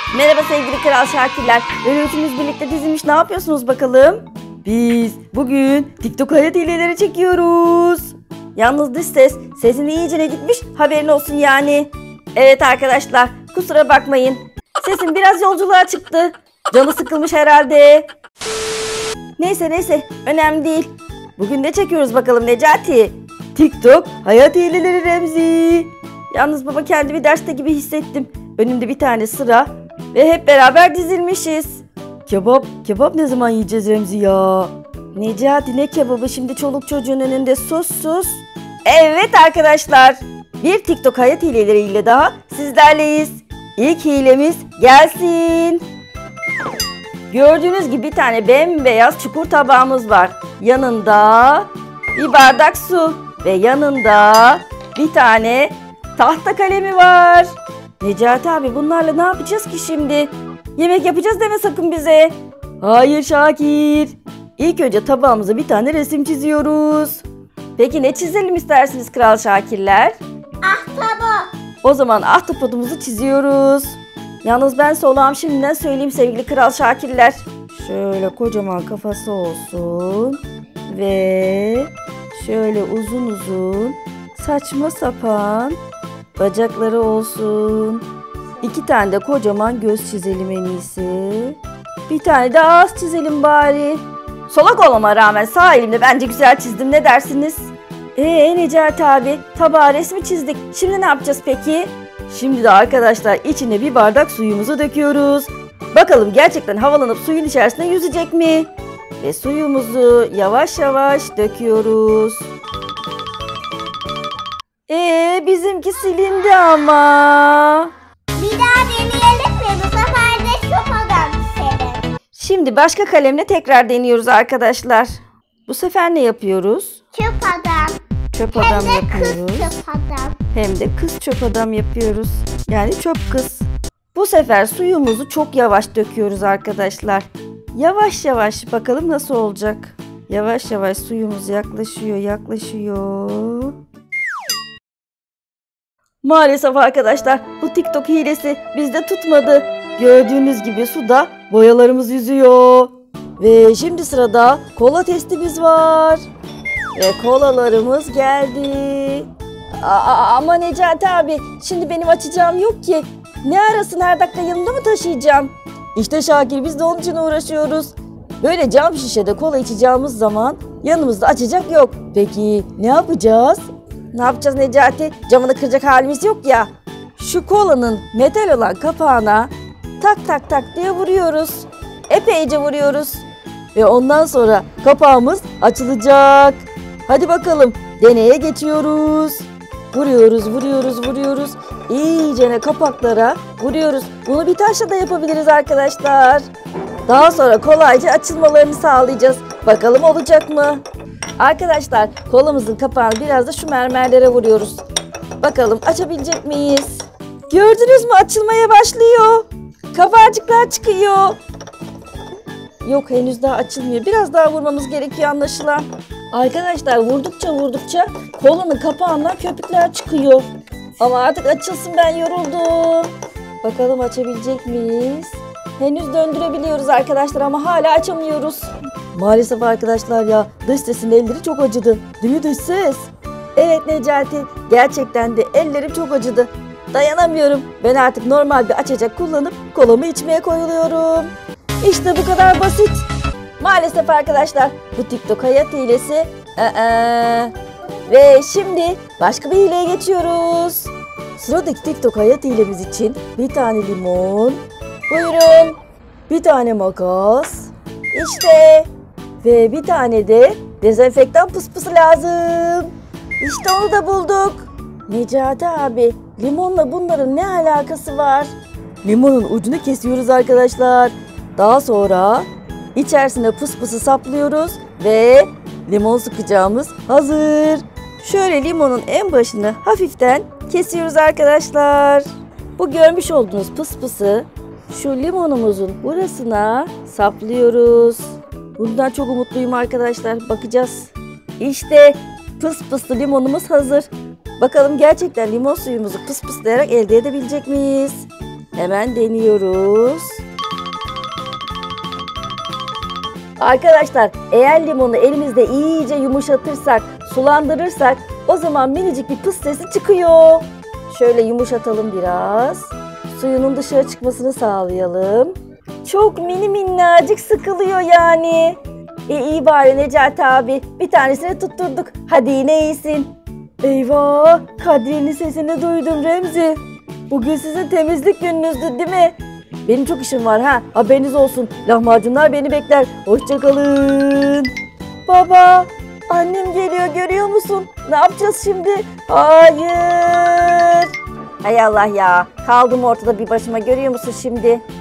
Merhaba sevgili Kral Şakirler. Böyle üçümüz birlikte dizilmiş, ne yapıyorsunuz bakalım? Biz bugün TikTok hayat hileleri çekiyoruz. Yalnız dış sesin iyicene gitmiş, haberin olsun yani. Evet arkadaşlar, kusura bakmayın. Sesim biraz yolculuğa çıktı. Canı sıkılmış herhalde. Neyse önemli değil. Bugün ne çekiyoruz bakalım Necati? TikTok hayat hileleri Remzi. Yalnız baba kendimi derste gibi hissettim. Önümde bir tane sıra ve hep beraber dizilmişiz. Kebap ne zaman yiyeceğiz Remzi ya? Necati ne kebabı, şimdi çoluk çocuğun önünde sus. Evet arkadaşlar, bir TikTok hayat hileleriyle daha sizlerleyiz. İlk hilemiz gelsin. Gördüğünüz gibi bir tane bembeyaz çukur tabağımız var. Yanında bir bardak su ve yanında bir tane tahta kalemi var. Necati abi, bunlarla ne yapacağız ki şimdi? Yemek yapacağız deme sakın bize. Hayır Şakir. İlk önce tabağımıza bir tane resim çiziyoruz. Peki ne çizelim istersiniz Kral Şakirler? Ahtapot. O zaman ahtapotumuzu çiziyoruz. Yalnız ben solağım, şimdiden söyleyeyim sevgili Kral Şakirler. Şöyle kocaman kafası olsun. Ve şöyle uzun saçma sapan bacakları olsun. 2 tane de kocaman göz çizelim en iyisi. Bir tane de ağız çizelim bari. Solak olmama rağmen sağ elimle bence güzel çizdim, ne dersiniz? Necati abi, tabağa resmi çizdik. Şimdi ne yapacağız peki? Şimdi de arkadaşlar içine bir bardak suyumuzu döküyoruz. Bakalım gerçekten havalanıp suyun içerisinde yüzecek mi? Ve suyumuzu yavaş döküyoruz. Bizimki silindi ama. Bir daha deneyelim mi? Bu sefer de çöp adam çizelim. Şimdi başka kalemle tekrar deniyoruz arkadaşlar. Bu sefer ne yapıyoruz? Çöp adam. Çöp adam Hem de yapıyoruz. kız çöp adam. Hem de kız çöp adam yapıyoruz. Yani çöp kız. Bu sefer suyumuzu çok yavaş döküyoruz arkadaşlar. Yavaş bakalım nasıl olacak. Yavaş suyumuz yaklaşıyor. Maalesef arkadaşlar, bu TikTok hilesi bizde tutmadı. Gördüğünüz gibi suda boyalarımız yüzüyor. Ve şimdi sırada kola testimiz var. Ve kolalarımız geldi. Ama Necati abi, şimdi benim açacağım yok ki. Ne arasın, her dakika yanımda mı taşıyacağım? İşte Şakir, biz de onun için uğraşıyoruz. Böyle cam şişede kola içeceğimiz zaman yanımızda açacak yok. Peki ne yapacağız? Ne yapacağız Necati? Camını kıracak halimiz yok ya. Şu kolanın metal olan kapağına tak diye vuruyoruz. Epeyce vuruyoruz. Ve ondan sonra kapağımız açılacak. Hadi bakalım, deneye geçiyoruz. Vuruyoruz. İyicene kapaklara vuruyoruz. Bunu bir taşla da yapabiliriz arkadaşlar. Daha sonra kolayca açılmalarını sağlayacağız. Bakalım olacak mı? Arkadaşlar, kolamızın kapağını biraz da şu mermerlere vuruyoruz. Bakalım açabilecek miyiz? Gördünüz mü? Açılmaya başlıyor. Kabarcıklar çıkıyor. Yok, henüz daha açılmıyor. Biraz daha vurmamız gerekiyor anlaşılan. Arkadaşlar, vurdukça kolanın kapağından köpükler çıkıyor. Ama artık açılsın, ben yoruldum. Bakalım açabilecek miyiz? Henüz döndürebiliyoruz arkadaşlar ama hala açamıyoruz. Maalesef arkadaşlar ya, dış sesin elleri çok acıdı. Değil mi dış ses? Evet Necati, gerçekten de ellerim çok acıdı. Dayanamıyorum. Ben artık normal bir açacak kullanıp kolamı içmeye koyuluyorum. İşte bu kadar basit. Maalesef arkadaşlar, bu TikTok hayat hilesi. Ve şimdi başka bir hileye geçiyoruz. Sıradaki TikTok hayat hilemiz için bir tane limon. Buyurun. Bir tane makas. İşte. Ve bir tane de dezenfektan pıspısı lazım. İşte onu da bulduk. Necati abi, limonla bunların ne alakası var? Limonun ucunu kesiyoruz arkadaşlar. Daha sonra içerisine pıspısı saplıyoruz ve limon sıkacağımız hazır. Şöyle limonun en başını hafiften kesiyoruz arkadaşlar. Bu görmüş olduğunuz pıspısı şu limonumuzun burasına saplıyoruz. Bundan çok umutluyum arkadaşlar. Bakacağız. İşte pıspıslı limonumuz hazır. Bakalım gerçekten limon suyumuzu pıspaslayarak elde edebilecek miyiz? Hemen deniyoruz. Arkadaşlar eğer limonu elimizde iyice yumuşatırsak, sulandırırsak o zaman minicik bir pıs sesi çıkıyor. Şöyle yumuşatalım biraz. Suyunun dışarı çıkmasını sağlayalım. Çok mini minnacık sıkılıyor yani. İyi bari Necati abi. Bir tanesini tutturduk. Hadi yine iyisin. Eyvah! Kadriye'nin sesini duydum Remzi. Bugün sizin temizlik gününüzdü değil mi? Benim çok işim var ha. Haberiniz olsun. Lahmacunlar beni bekler. Hoşçakalın. Baba! Annem geliyor görüyor musun? Ne yapacağız şimdi? Hayır! Hay Allah ya. Kaldım ortada bir başıma görüyor musun şimdi?